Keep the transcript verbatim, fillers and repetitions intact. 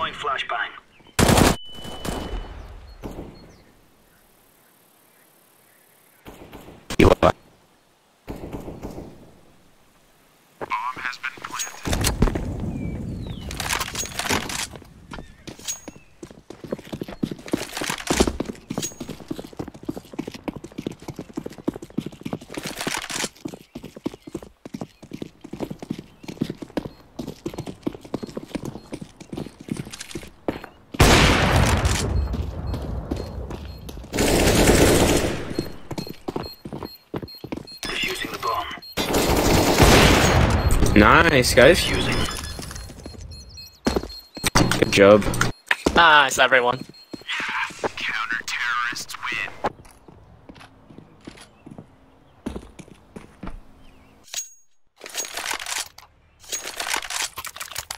Deploying flashbang. You are. Bomb has been planted. Defusing the bomb. Nice, guys. Defusing. Good job. Nice, everyone.